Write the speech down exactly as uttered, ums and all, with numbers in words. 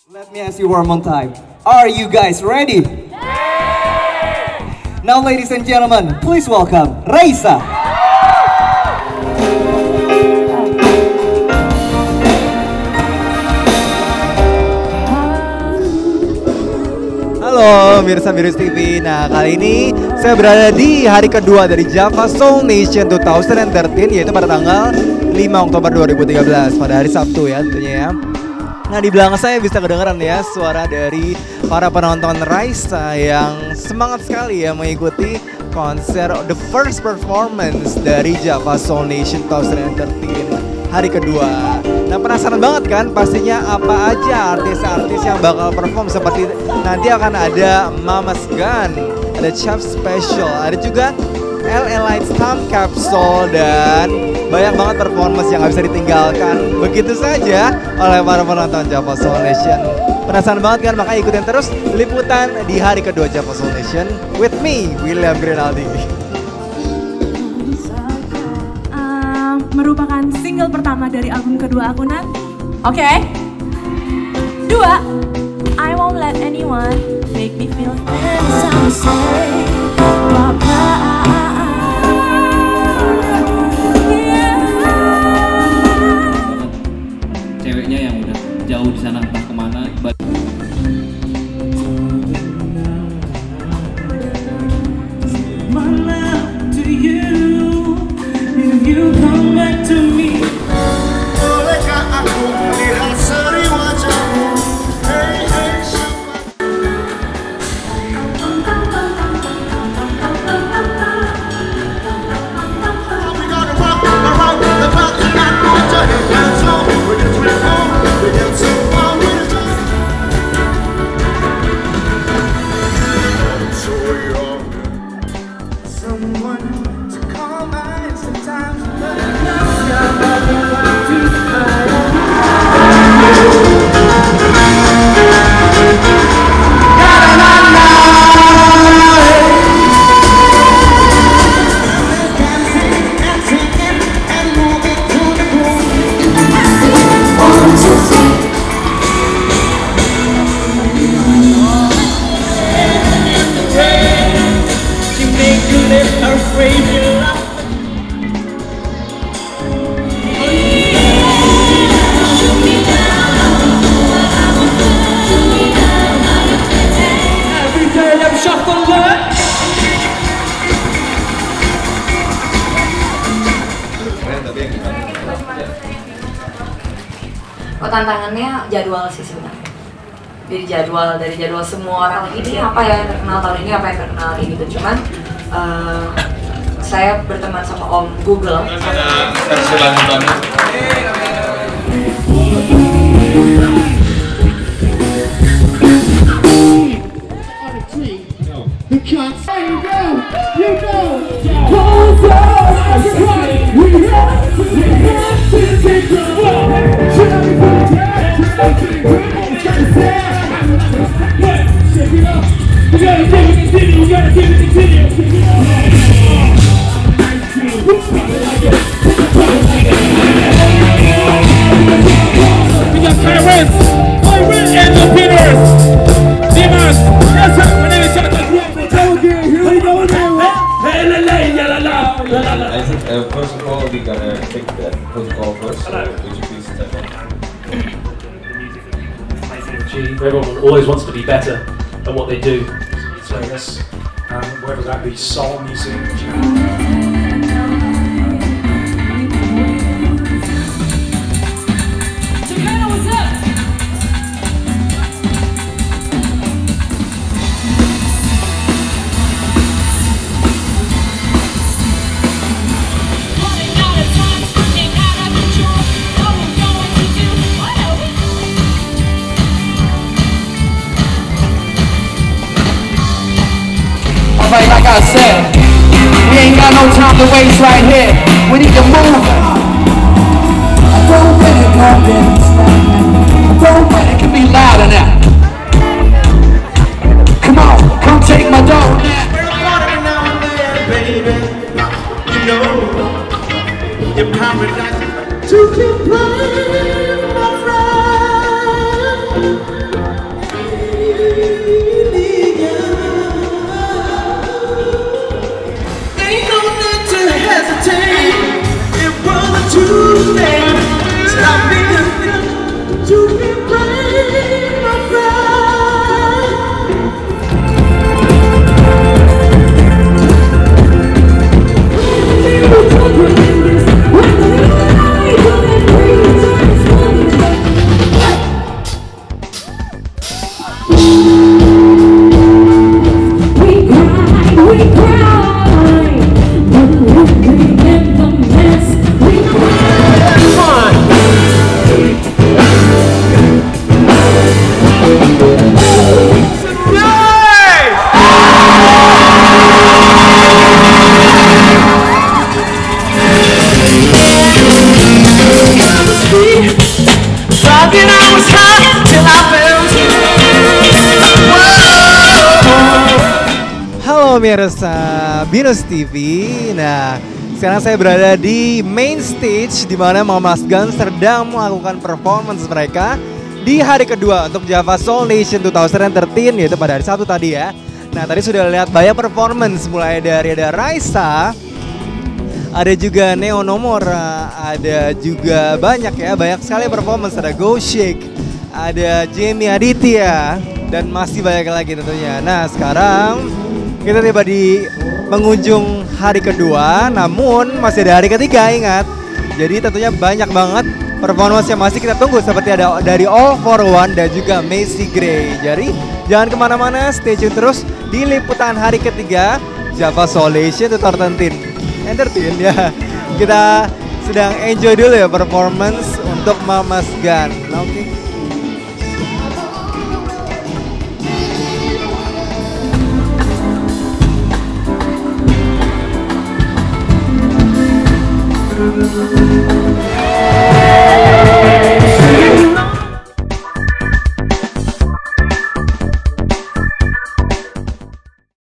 Let me ask you one more time. Are you guys ready? Now, ladies and gentlemen, please welcome Raisa. Halo Mirsa Virus T V. Nah, kali ini saya berada di hari kedua dari Java Soul Nation dua ribu tiga belas, yaitu pada tanggal lima Oktober dua ribu tiga belas, pada hari Sabtu ya tentunya ya. Nah, di belakang saya bisa kedengaran ya suara dari para penonton Raisa yang semangat sekali ya mengikuti konser the first performance dari Java Soul Nation dua ribu tiga belas hari kedua. Nah, penasaran banget kan pastinya apa aja artis-artis yang bakal perform, seperti nanti akan ada Mama's Gun, ada Chef Special, ada juga L A Lights Time Capsule, dan banyak banget performance yang gak bisa ditinggalkan begitu saja oleh para penonton Java Soul Nation. Penasaran banget kan? Makanya ikutin terus liputan di hari kedua Java Soul Nation with me, William Grinaldi. Uh, merupakan single pertama dari album kedua aku, Nat. Oke. Okay. Dua, I won't let anyone make me feel insane. Ceweknya yang udah jauh di sana entah kemana. Oh, tantangannya jadwal sih sebenarnya. Jadi jadwal, dari jadwal semua orang ini apa ya yang terkenal tahun ini, apa yang terkenal ini gitu. Cuman uh, saya berteman sama Om Google. Versi lanjutannya. I think uh, first of all we gotta pick the protocol first. So would you please step in? Everyone always wants to be better at what they do. So I guess um, whether that be soul music. Alright, like I said, we ain't got no time to waste right here. We need to move. I don't really love it. I don't really can be louder now. Come on, come take my dog now. Baby, you know your paradise to keep playing, my friend. pemirsa Binus T V. Nah, sekarang saya berada di main stage di mana Mamas Gun sedang melakukan performance mereka di hari kedua untuk Java Soul Nation dua ribu tiga belas, yaitu pada hari Sabtu tadi ya. Nah, tadi sudah lihat banyak performance mulai dari ada Raisa, ada juga Neo Nomora, ada juga banyak ya, banyak sekali performance, ada Go Shake, ada Jamie Aditya, dan masih banyak lagi tentunya. Nah, sekarang kita tiba di penghujung hari kedua, namun masih ada hari ketiga, ingat. Jadi tentunya banyak banget performance yang masih kita tunggu, seperti ada dari All for One dan juga Macy Gray. Jadi jangan kemana-mana, stay tune terus di liputan hari ketiga Java Soul Nation dua ribu tiga belas ya. Kita sedang enjoy dulu ya performance untuk Mamas Gun. Oke. Okay. Thank you.